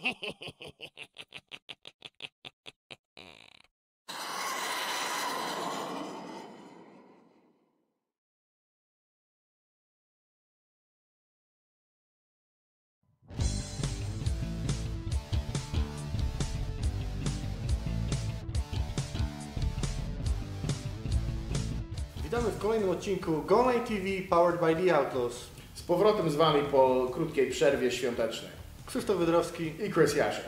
Witamy w kolejnym odcinku GoLine TV Powered by The Outlaws. Z powrotem z Wami po krótkiej przerwie świątecznej. Krzysztof Wydrowski I Chris Jasiek.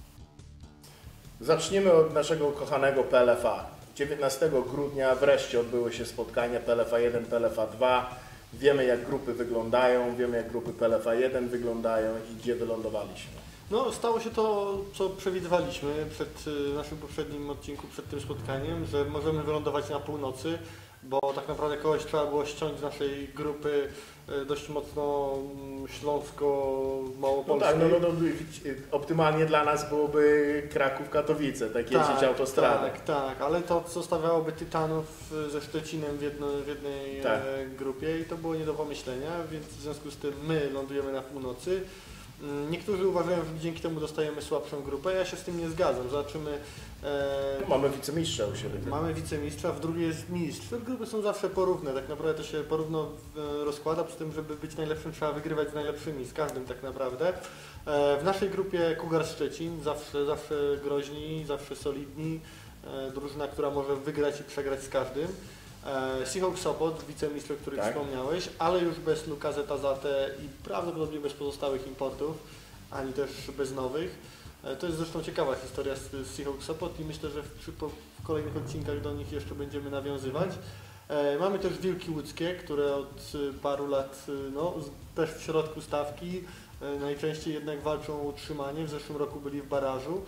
Zaczniemy od naszego kochanego PLFA. 19 grudnia wreszcie odbyły się spotkania PLFA 1, PLFA 2. Wiemy, jak grupy wyglądają, wiemy, jak grupy PLFA 1 wyglądają i gdzie wylądowaliśmy. No, stało się to, co przewidywaliśmy przed naszym poprzednim odcinku, przed tym spotkaniem, że możemy wylądować na północy, bo tak naprawdę kogoś trzeba było ściąć z naszej grupy dość mocno śląsko-małopolskiej. No tak, optymalnie dla nas byłoby Kraków-Katowice, tak jeździć autostradą. Tak, ale to zostawiałoby Tytanów ze Szczecinem w jednej grupie i to było nie do pomyślenia, więc w związku z tym my lądujemy na północy. Niektórzy uważają, że dzięki temu dostajemy słabszą grupę. Ja się z tym nie zgadzam. Zobaczymy. Mamy wicemistrza u siebie. Mamy wicemistrza, w drugiej jest mistrz. Te grupy są zawsze porówne. Tak naprawdę to się porówno rozkłada, przy tym, żeby być najlepszym, trzeba wygrywać z najlepszymi, z każdym tak naprawdę. W naszej grupie Cougar Szczecin, zawsze groźni, zawsze solidni. Drużyna, która może wygrać i przegrać z każdym. Seahawks Sopot, wicemistrz, o których wspomniałeś, ale już bez Lukasa Tazate i prawdopodobnie bez pozostałych importów, ani też bez nowych. To jest zresztą ciekawa historia z Seahawks Sopot i myślę, że w kolejnych odcinkach do nich jeszcze będziemy nawiązywać. Mamy też Wilki Łódzkie, które od paru lat też w środku stawki, najczęściej jednak walczą o utrzymanie. W zeszłym roku byli w barażu.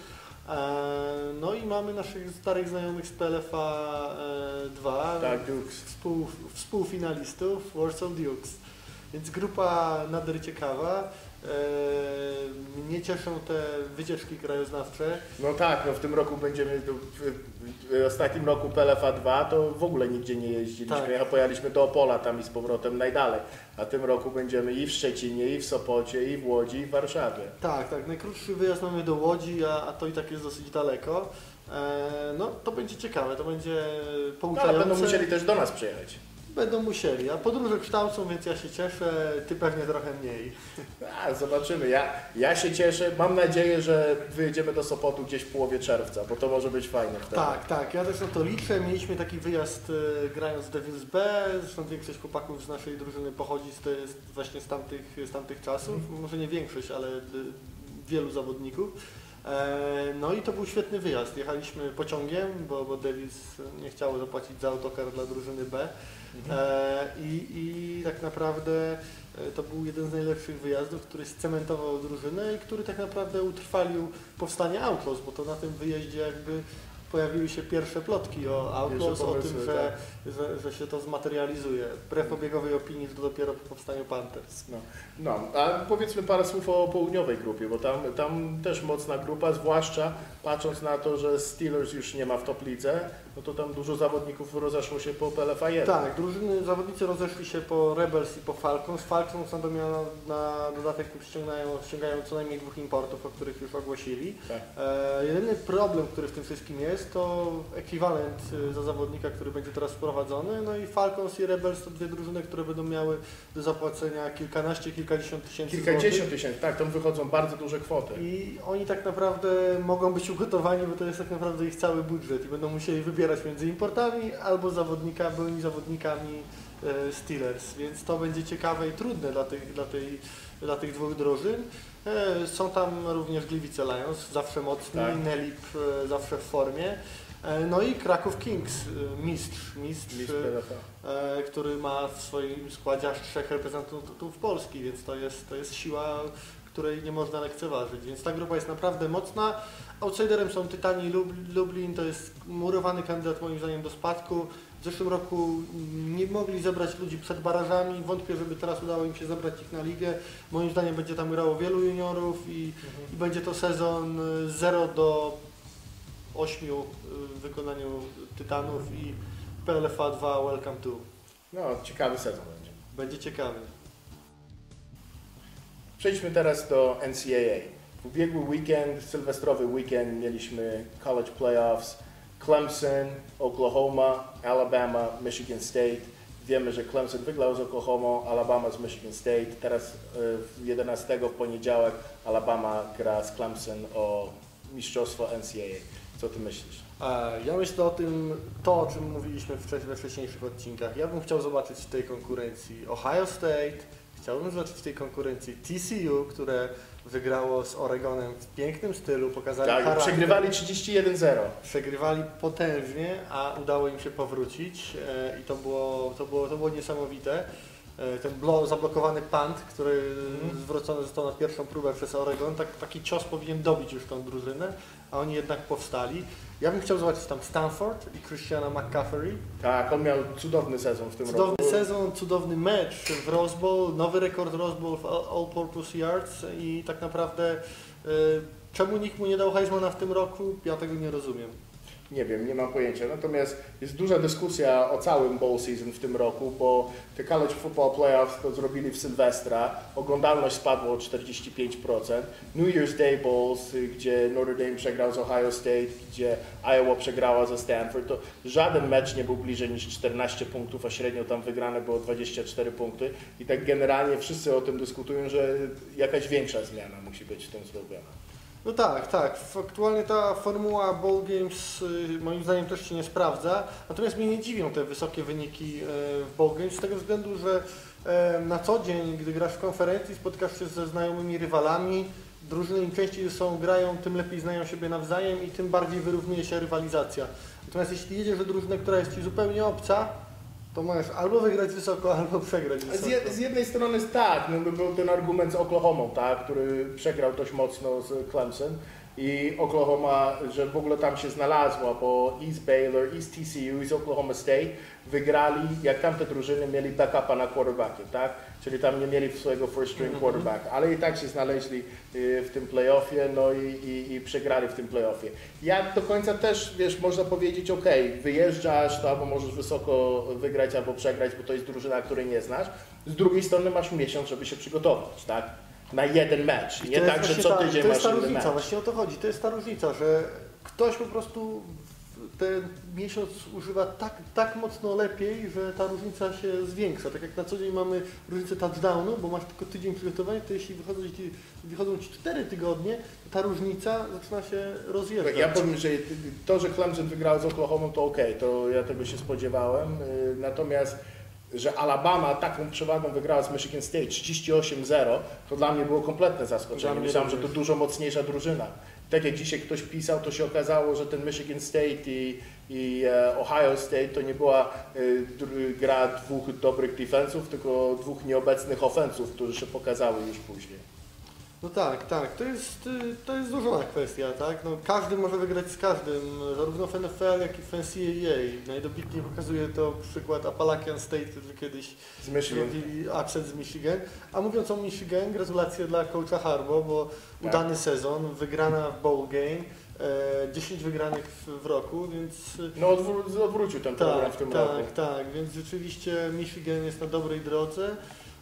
No i mamy naszych starych znajomych z PLFA 2, współfinalistów Warsaw Dukes. Więc grupa nader ciekawa. Mnie cieszą te wycieczki krajoznawcze. No tak, w tym roku będziemy, w ostatnim roku PLFA 2 to w ogóle nigdzie nie jeździliśmy. Pojechaliśmy do Opola tam i z powrotem najdalej. A tym roku będziemy i w Szczecinie, i w Sopocie, i w Łodzi, i w Warszawie. Tak, najkrótszy wyjazd mamy do Łodzi, a to i tak jest dosyć daleko. No to będzie ciekawe, to będzie pouczające. Ale będą musieli też do nas przyjechać. Będą musieli, a podróże kształcą, więc ja się cieszę, ty pewnie trochę mniej. Zobaczymy. Ja się cieszę. Mam nadzieję, że wyjedziemy do Sopotu gdzieś w połowie czerwca, bo to może być fajne wtedy. Tak, ja też na to liczę. Mieliśmy taki wyjazd grając w Devils B, zresztą większość chłopaków z naszej drużyny pochodzi właśnie z tamtych czasów. Może nie większość, ale wielu zawodników. No i to był świetny wyjazd. Jechaliśmy pociągiem, bo Devils nie chciało zapłacić za autokar dla drużyny B. I tak naprawdę to był jeden z najlepszych wyjazdów, który scementował drużynę i który tak naprawdę utrwalił powstanie Outlaws, bo to na tym wyjeździe jakby pojawiły się pierwsze plotki o Outlaws, o tym, że się to zmaterializuje. Wbrew obiegowej opinii, że to dopiero po powstaniu Panthers. A powiedzmy parę słów o południowej grupie, bo tam też mocna grupa, zwłaszcza patrząc na to, że Steelers już nie ma w top lidze, no to tam dużo zawodników rozeszło się po PLFA 1. Tak, zawodnicy rozeszli się po Rebels i po Falcons. Falcons na dodatek ściągają co najmniej 2 importów, o których już ogłosili. Tak. Jedyny problem, który w tym wszystkim jest, to ekwiwalent za zawodnika, który będzie teraz wprowadzony. No i Falcons i Rebels to dwie drużyny, które będą miały do zapłacenia kilkanaście, kilkadziesiąt tysięcy Kilkadziesiąt tysięcy, tak, tam wychodzą bardzo duże kwoty. I oni tak naprawdę mogą być ugotowani, bo to jest tak naprawdę ich cały budżet i będą musieli wybierać między importami albo byłymi zawodnikami Steelers, więc to będzie ciekawe i trudne dla tych dwóch drużyn. Są tam również Gliwice Lions, zawsze mocni, Nelip zawsze w formie. No i Kraków Kings, mistrz który ma w swoim składzie aż 3 reprezentantów Polski, więc to jest siła, której nie można lekceważyć, więc ta grupa jest naprawdę mocna. Outsiderem są Tytani Lublin, to jest murowany kandydat moim zdaniem do spadku. W zeszłym roku nie mogli zebrać ludzi przed barażami, wątpię, żeby teraz udało im się zebrać ich na ligę. Moim zdaniem będzie tam grało wielu juniorów i będzie to sezon 0-8 w wykonaniu Tytanów i PLFA 2 Welcome to. No, ciekawy sezon będzie. Będzie ciekawy. Przejdźmy teraz do NCAA. W ubiegły weekend, sylwestrowy weekend, mieliśmy college playoffs, Clemson, Oklahoma, Alabama, Michigan State. Wiemy, że Clemson wygrał z Oklahoma, Alabama z Michigan State. Teraz 11 w poniedziałek Alabama gra z Clemson o mistrzostwo NCAA. Co ty myślisz? Ja myślę o tym, o czym mówiliśmy we wcześniejszych odcinkach. Ja bym chciał zobaczyć w tej konkurencji Ohio State, chciałbym zobaczyć w tej konkurencji TCU, które wygrało z Oregonem w pięknym stylu, pokazali charakter. Przegrywali 31-0. Przegrywali potężnie, a udało im się powrócić i to było niesamowite. Ten zablokowany punt, który zwrócony został na pierwszą próbę przez Oregon, taki cios powinien dobić już tą drużynę, a oni jednak powstali. Ja bym chciał zobaczyć tam Stanford i Christiana McCaffrey. Tak, on miał cudowny sezon w tym roku. Cudowny sezon, cudowny mecz w Rose Bowl, nowy rekord Rose Bowl w All-Purpose Yards i tak naprawdę czemu nikt mu nie dał Heismana w tym roku, ja tego nie rozumiem. Nie wiem, nie mam pojęcia. Natomiast jest duża dyskusja o całym bowl season w tym roku, bo te college football playoffs to zrobili w Sylwestra. Oglądalność spadła o 45%. New Year's Day Bowls, gdzie Notre Dame przegrał z Ohio State, gdzie Iowa przegrała ze Stanford, to żaden mecz nie był bliżej niż 14 punktów, a średnio tam wygrane było 24 punkty. I tak generalnie wszyscy o tym dyskutują, że jakaś większa zmiana musi być w tym zrobiona. No tak. Aktualnie ta formuła Bowl Games moim zdaniem też się nie sprawdza. Natomiast mnie nie dziwią te wysokie wyniki w Bowl Games z tego względu, że na co dzień, gdy grasz w konferencji, spotkasz się ze znajomymi rywalami, drużyny im częściej ze sobą grają, tym lepiej znają siebie nawzajem i tym bardziej wyrównuje się rywalizacja. Natomiast jeśli jedziesz do drużyny, która jest Ci zupełnie obca, to możesz albo wygrać wysoko, albo przegrać wysoko. Z jednej strony jest tak, no był ten argument z Oklahomą, tak, który przegrał dość mocno z Clemson i Oklahoma, że w ogóle tam się znalazła, bo East Baylor, East TCU i z Oklahoma State wygrali, jak tamte drużyny mieli backupa na quarterbackie, tak? Czyli tam nie mieli swojego first string quarterback, ale i tak się znaleźli w tym playoffie, no i przegrali w tym playoffie. Ja do końca też, wiesz, można powiedzieć, ok, wyjeżdżasz, to albo możesz wysoko wygrać, albo przegrać, bo to jest drużyna, której nie znasz. Z drugiej strony masz miesiąc, żeby się przygotować, tak? Na jeden mecz. Nie tak, że co tydzień masz inny mecz. Właśnie o to chodzi. To jest ta różnica, że ktoś po prostu ten miesiąc używa tak mocno lepiej, że ta różnica się zwiększa. Tak jak na co dzień mamy różnicę touchdownu, bo masz tylko tydzień przygotowania, to jeśli wychodzą Ci 4 tygodnie, to ta różnica zaczyna się rozjeżdżać. Ja powiem, że to, że Clemson wygrał z Oklahoma, to okej, to ja tego się spodziewałem. Natomiast że Alabama taką przewagą wygrała z Michigan State 38-0, to dla mnie było kompletne zaskoczenie. Myślałem, że to dużo mocniejsza drużyna. Tak jak dzisiaj ktoś pisał, to się okazało, że ten Michigan State i Ohio State to nie była gra dwóch dobrych defensów, tylko dwóch nieobecnych offensów, którzy się pokazały już później. No tak, to jest duża kwestia, tak? No, każdy może wygrać z każdym, zarówno w NFL, jak i w NCAA. Najdobitniej pokazuje to przykład Appalachian State, którzy kiedyś zrobili upset z Michigan. A mówiąc o Michigan, gratulacje dla coacha Harbaugh, bo udany sezon, wygrana w bowl game, 10 wygranych w roku, więc... No odwrócił ten program w tym roku. Tak, więc rzeczywiście Michigan jest na dobrej drodze.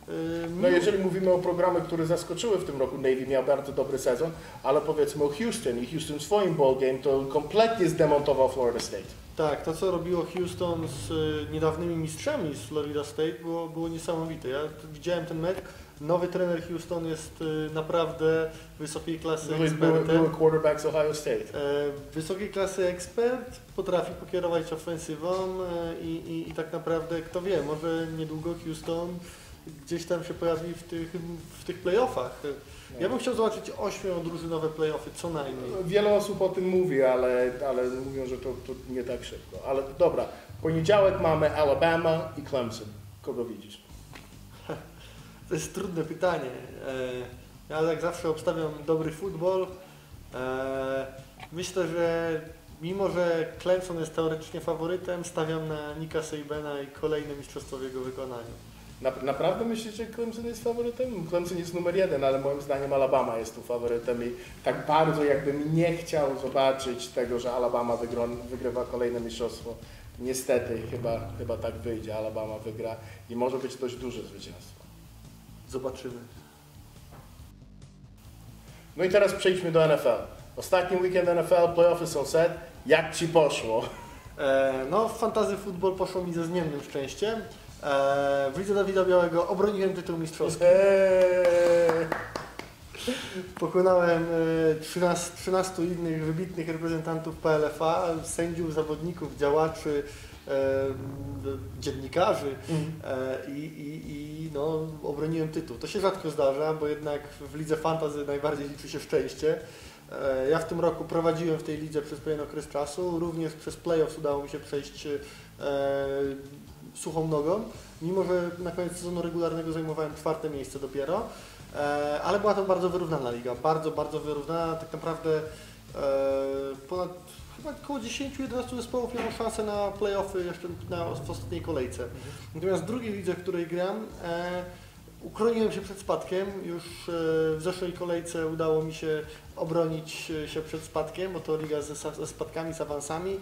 No jeżeli mówimy o programach, które zaskoczyły w tym roku, Navy miał bardzo dobry sezon, ale powiedzmy o Houston i Houston w swoim ball game to kompletnie zdemontował Florida State. Tak, to co robiło Houston z niedawnymi mistrzami z Florida State było niesamowite. Ja widziałem ten mecz. Nowy trener Houston jest naprawdę wysokiej klasy ekspertem. Były quarterback z Ohio State. Wysokiej klasy ekspert, potrafi pokierować ofensywą i tak naprawdę, kto wie, może niedługo Houston gdzieś tam się pojawi w tych playoffach. Ja bym chciał zobaczyć 8-drużynowe playoffy, co najmniej. Wiele osób o tym mówi, ale mówią, że to nie tak szybko. Ale dobra, w poniedziałek mamy Alabama i Clemson. Kogo widzisz? To jest trudne pytanie. Ja jak zawsze obstawiam dobry futbol. Myślę, że mimo, że Clemson jest teoretycznie faworytem, stawiam na Nicka Sabana i kolejne mistrzostwo w jego wykonaniu. Naprawdę myślisz, że Clemson jest faworytem? Clemson jest numer 1, ale moim zdaniem Alabama jest tu faworytem i tak bardzo jakbym nie chciał zobaczyć tego, że Alabama wygrywa kolejne mistrzostwo. Niestety chyba tak wyjdzie, Alabama wygra i może być dość duże zwycięstwo. Zobaczymy. No i teraz przejdźmy do NFL. Ostatni weekend NFL, playoffy są set. Jak Ci poszło? No, w fantasy football poszło mi ze zmiennym szczęściem. W lidze Dawida Białego obroniłem tytuł mistrzowski. Pokonałem 13 innych wybitnych reprezentantów PLFA, sędziów, zawodników, działaczy, dziennikarzy i no, obroniłem tytuł. To się rzadko zdarza, bo jednak w lidze fantasy najbardziej liczy się szczęście. Ja w tym roku prowadziłem w tej lidze przez pewien okres czasu, również przez playoffs udało mi się przejść suchą nogą, mimo że na koniec sezonu regularnego zajmowałem 4. miejsce dopiero, ale była to bardzo wyrównana liga, bardzo wyrównana, tak naprawdę ponad chyba około 10-11 zespołów miało szansę na playoffy jeszcze w ostatniej kolejce. Natomiast w drugiej lidze, w której gram, uchroniłem się przed spadkiem, już w zeszłej kolejce udało mi się obronić się przed spadkiem, bo to liga ze spadkami, z awansami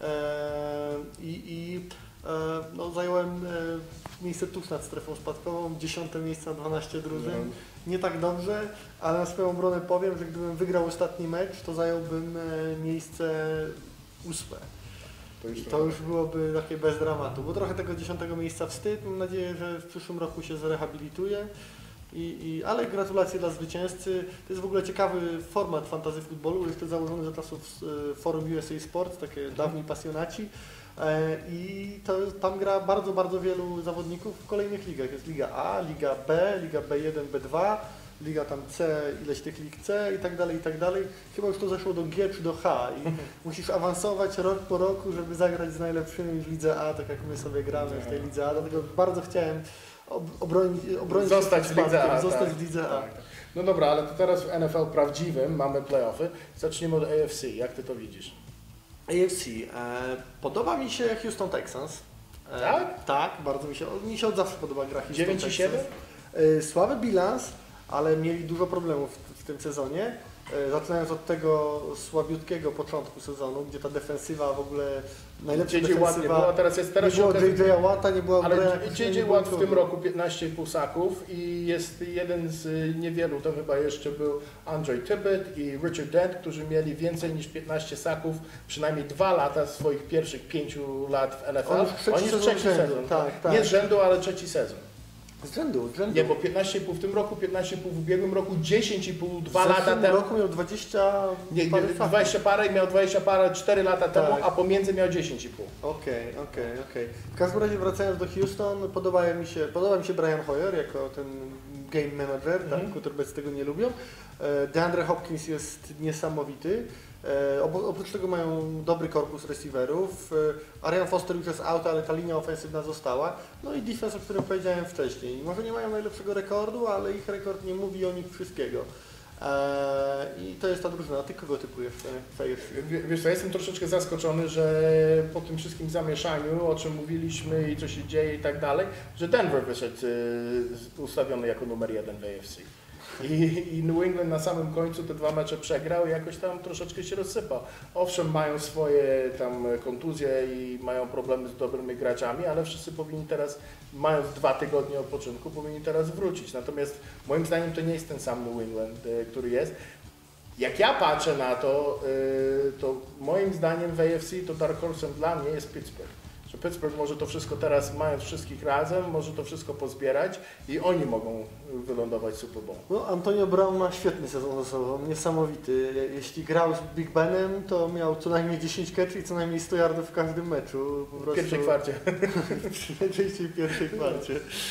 no, zająłem miejsce tuż nad strefą spadkową, 10. miejsce na 12 drużyn. Nie tak dobrze, ale na swoją obronę powiem, że gdybym wygrał ostatni mecz, to zająłbym miejsce 8. To już byłoby takie bez dramatu, bo trochę tego 10. miejsca wstyd. Mam nadzieję, że w przyszłym roku się zrehabilituje. Ale gratulacje dla zwycięzcy. To jest w ogóle ciekawy format fantasy futbolu, jeszcze założony za czasów forum USA Sports, takie dawni pasjonaci. I tam gra bardzo wielu zawodników w kolejnych ligach. Jest Liga A, Liga B, Liga B1, B2, Liga tam C, ileś tych lig C i tak dalej. Chyba już to zeszło do G czy do H i musisz awansować rok po roku, żeby zagrać z najlepszymi w Lidze A, tak jak my sobie gramy w tej Lidze A. Dlatego bardzo chciałem obronić zostać w Lidze A. Zostać w Lidze A. Tak. No dobra, ale to teraz w NFL prawdziwym mamy playoffy. Zaczniemy od AFC. Jak Ty to widzisz? AFC. Podoba mi się Houston Texans. Tak? Tak, bardzo mi się od zawsze podoba gra Houston 9-7? Słaby bilans, ale mieli dużo problemów w tym sezonie. Zaczynając od tego słabiutkiego początku sezonu, gdzie ta defensywa w ogóle najlepsza defensywa, nie było, teraz nie było J.J. Watta, nie było... Ale J.J. Watt w tym roku 15,5 saków i jest jeden z niewielu, to chyba jeszcze był Andre Tippett i Richard Dent, którzy mieli więcej niż 15 saków, przynajmniej 2 lata swoich pierwszych 5 lat w NFL. On jest trzeci sezon. Tak. Nie z rzędu, ale trzeci sezon. Z rzędu. Nie, bo 15,5 w tym roku, 15,5 w ubiegłym roku, 10,5 2 lata temu. W tym roku miał 20 parę 20 parę i miał 20 parę 4 lata temu, a pomiędzy miał 10,5. Okej. W każdym razie wracając do Houston, podoba mi się Brian Hoyer jako ten game manager, który bez tego nie lubią. DeAndre Hopkins jest niesamowity. Oprócz tego mają dobry korpus receiverów. Arian Foster już jest out, ale ta linia ofensywna została. No i defense, o którym powiedziałem wcześniej. Może nie mają najlepszego rekordu, ale ich rekord nie mówi o nich wszystkiego. I to jest ta drużyna. A Ty kogo typujesz w AFC? Wiesz co, jestem troszeczkę zaskoczony, że po tym wszystkim zamieszaniu, o czym mówiliśmy i co się dzieje i tak dalej, że Denver wyszedł ustawiony jako numer 1 w AFC. I New England na samym końcu te 2 mecze przegrał i jakoś tam troszeczkę się rozsypał. Owszem, mają swoje tam kontuzje i mają problemy z dobrymi graczami, ale wszyscy powinni teraz, mając 2 tygodnie odpoczynku, powinni teraz wrócić. Natomiast moim zdaniem to nie jest ten sam New England, który jest. Jak ja patrzę na to, to moim zdaniem w AFC to dark horse'em dla mnie jest Pittsburgh. Że Pittsburgh może to wszystko teraz, mając wszystkich razem, może to wszystko pozbierać i oni mogą wylądować w Super Bowl. No, Antonio Brown ma świetny sezon za sobą, niesamowity. Jeśli grał z Big Benem, to miał co najmniej 10 catchy i co najmniej 100 yardów w każdym meczu. W pierwszej kwarcie. Najczęściej w pierwszej kwarcie.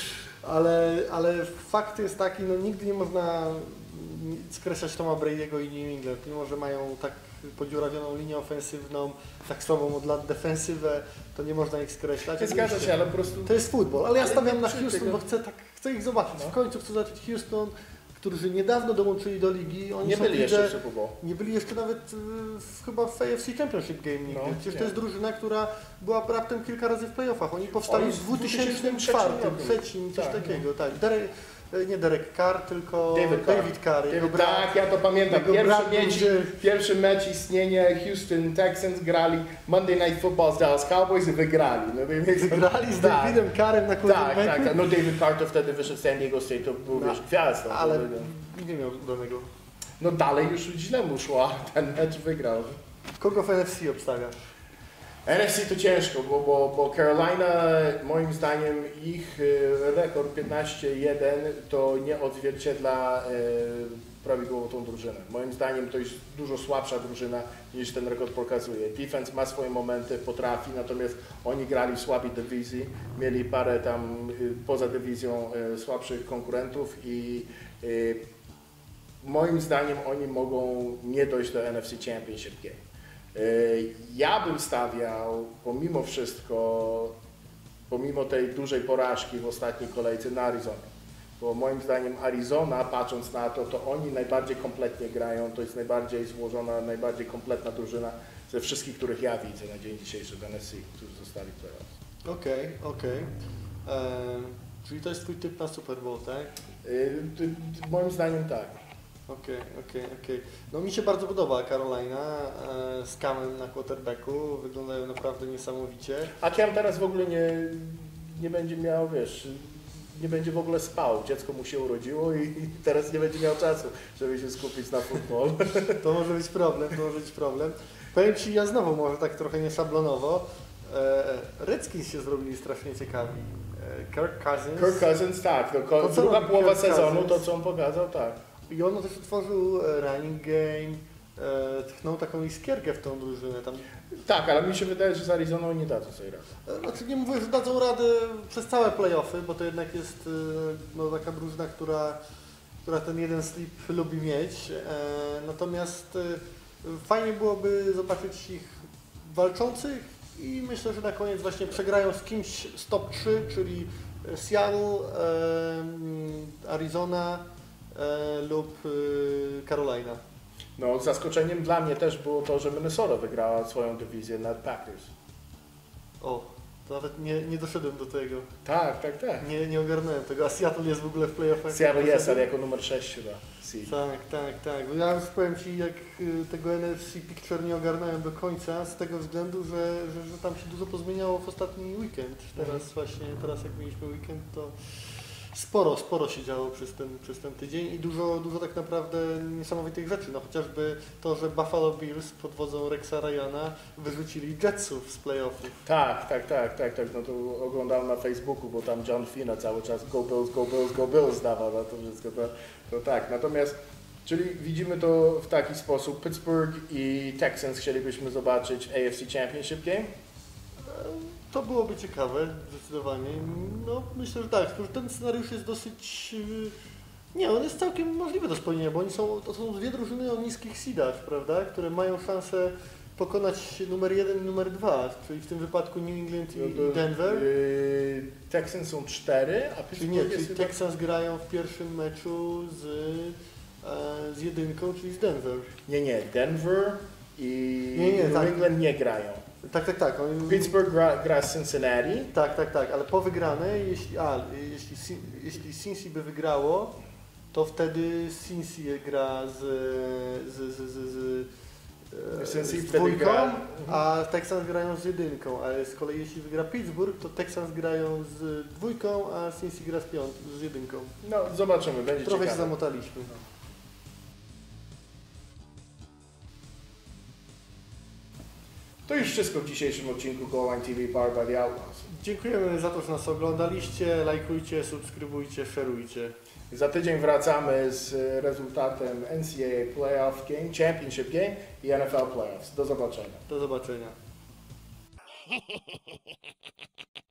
Ale fakt jest taki, no nigdy nie można skreślać Toma Brady'ego i New England, mimo że mają tak podziurawioną linię ofensywną, tak słabą od lat defensywę, to nie można ich skreślać. Nie zgadza się, ale po prostu... To jest futbol, ale ja stawiam na Houston, bo chcę ich zobaczyć. W końcu chcę zobaczyć Houston, którzy niedawno dołączyli do ligi. Oni nie byli jeszcze w Super Bowl. Nie byli jeszcze nawet chyba w AFC Championship Game nigdy. Przecież to jest drużyna, która była raptem kilka razy w playoffach. Oni powstali w 2004, trzecim, coś takiego. Tak. Nie Derek Carr, tylko David Carr. Tak, ja to pamiętam. Pierwszy mecz istnienia Houston Texans grali Monday Night Football z Dallas Cowboys i wygrali. No, wygrali z Davidem Carrem na quarterbacku? Tak. No David Carr to wtedy wyszedł z San Diego State, to był gwiazdą. Ale nie miał danego. No dalej już źle mu szło, ten mecz wygrał. Kogo w NFC obstawiasz? NFC to ciężko, bo Carolina, moim zdaniem, ich rekord 15-1 to nie odzwierciedla prawidłowo tą drużynę. Moim zdaniem to jest dużo słabsza drużyna niż ten rekord pokazuje. Defense ma swoje momenty, potrafi, natomiast oni grali w słabej dywizji, mieli parę tam poza dywizją słabszych konkurentów i moim zdaniem oni mogą nie dojść do NFC Championship Game. Ja bym stawiał pomimo wszystko, pomimo tej dużej porażki w ostatniej kolejce na Arizonę. Bo moim zdaniem Arizona, patrząc na to oni najbardziej kompletnie grają, to jest najbardziej złożona, najbardziej kompletna drużyna ze wszystkich, których ja widzę na dzień dzisiejszy w NFC, którzy zostali playoffs. Okej. Czyli to jest twój typ na Super Bowl, tak? Moim zdaniem tak. Okej. No mi się bardzo podoba Carolina z Camem na quarterbacku, wyglądają naprawdę niesamowicie. A Cam teraz w ogóle nie będzie miał, wiesz, nie będzie w ogóle spał. Dziecko mu się urodziło i teraz nie będzie miał czasu, żeby się skupić na futbolu. To może być problem. Powiem Ci, ja znowu może tak trochę nieszablonowo. Redskins się zrobili strasznie ciekawi. Kirk Cousins, tak. Druga połowa sezonu, to co on pokazał, tak. I on też utworzył running game, tchnął taką iskierkę w tą drużynę. Tam... Tak, ale mi się wydaje, że z Arizoną nie dadzą sobie rady. Znaczy nie mówię, że dadzą radę przez całe playoffy, bo to jednak jest no, taka drużyna, która ten jeden slip lubi mieć. Natomiast fajnie byłoby zobaczyć ich walczących i myślę, że na koniec właśnie przegrają z kimś z top 3, czyli Seattle, Arizona lub Carolina. No, zaskoczeniem dla mnie też było to, że Minnesota wygrała swoją dywizję nad Packers. O, to nawet nie doszedłem do tego. Tak. Nie ogarnąłem tego, a Seattle jest w ogóle w playoffach? Seattle jest, ale jako numer 6 chyba. Tak. Bo ja już powiem Ci, jak tego NFC Picture nie ogarnąłem do końca, z tego względu, że tam się dużo pozmieniało w ostatni weekend. Teraz jak mieliśmy weekend, to sporo się działo przez ten tydzień i dużo tak naprawdę niesamowitych rzeczy. No chociażby to, że Buffalo Bills pod wodzą Rexa Ryana wyrzucili Jetsów z playoffów. Tak. No to oglądałem na Facebooku, bo tam John Fina cały czas go Bills dawał na to wszystko. To tak. Natomiast, czyli widzimy to w taki sposób. Pittsburgh i Texans chcielibyśmy zobaczyć AFC Championship Game. To byłoby ciekawe, zdecydowanie. No, myślę, że tak. Ten scenariusz jest dosyć... Nie, on jest całkiem możliwy do spełnienia, bo to są dwie drużyny o niskich seedach, prawda? Które mają szansę pokonać numer 1 i numer 2, czyli w tym wypadku New England i Denver. Texans są 4, a Pittsburgh czyli Texans grają w pierwszym meczu z jedynką, czyli z Denver. Nie, Denver i New England nie grają. Tak. Pittsburgh gra z Cincinnati. Tak, ale po wygranej, jeśli Cincy by wygrało, to wtedy Cincy gra z dwójką, a Texans grają z jedynką, ale z kolei jeśli wygra Pittsburgh, to Texans grają z dwójką, a Cincy gra z jedynką. No zobaczymy, będzie Trochę ciekawe. się zamotaliśmy. To już wszystko w dzisiejszym odcinku Goal Line TV Powered by the Outlaws. Dziękujemy za to, że nas oglądaliście. Lajkujcie, subskrybujcie, szerujcie. Za tydzień wracamy z rezultatem NCAA Playoff Game, Championship Game i NFL Playoffs. Do zobaczenia. Do zobaczenia.